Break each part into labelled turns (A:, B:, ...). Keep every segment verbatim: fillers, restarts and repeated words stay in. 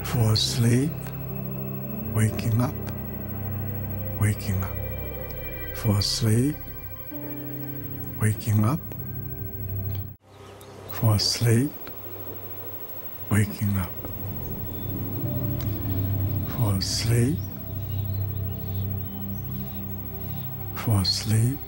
A: fall asleep, waking up, waking up, fall asleep, waking up, fall asleep, waking up, fall asleep, fall asleep,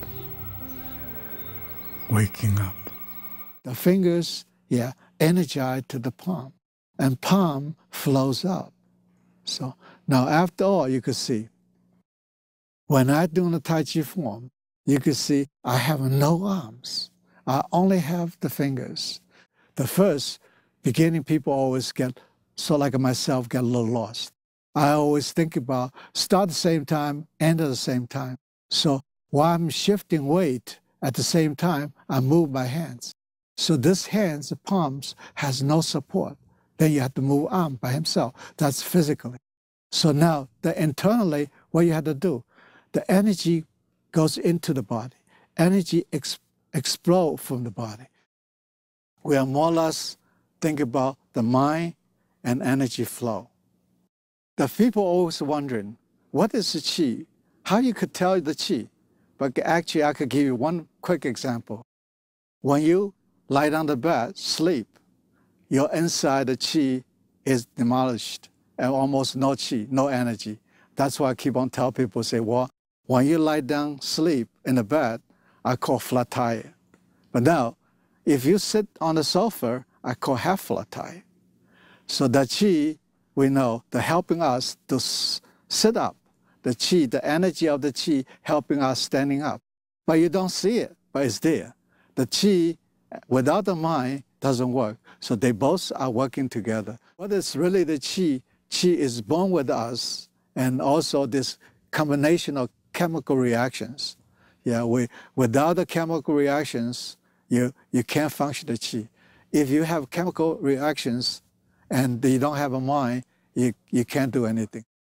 A: waking up. The fingers, yeah, energize to the palm, and palm flows up. So now after all, you could see, when I do the Tai Chi form, you could see I have no arms. I only have the fingers. The first beginning people always get, so like myself, get a little lost. I always think about start at the same time, end at the same time. So while I'm shifting weight at the same time, I move my hands. So this hands, the palms, has no support. Then you have to move arm by himself. That's physically. So now, the internally, what you have to do, the energy goes into the body. Energy ex explodes from the body. We are more or less think about the mind and energy flow. The people always wondering, what is the qi? How you could tell the qi? But actually, I could give you one quick example. When you lie down the bed, sleep, your inside, the qi is demolished, and almost no qi, no energy. That's why I keep on telling people, say, well, when you lie down, sleep in the bed, I call flat tire. But now, if you sit on the sofa, I call half flat tire. So the qi, we know, the helping us to s sit up. The qi, the energy of the qi helping us standing up. But you don't see it, but it's there. The qi, without the mind, doesn't work. So they both are working together. What is really the qi? Qi is born with us, and also this combination of chemical reactions. Yeah, we, without the chemical reactions, you, you can't function the qi. If you have chemical reactions and you don't have a mind, you, you can't do anything.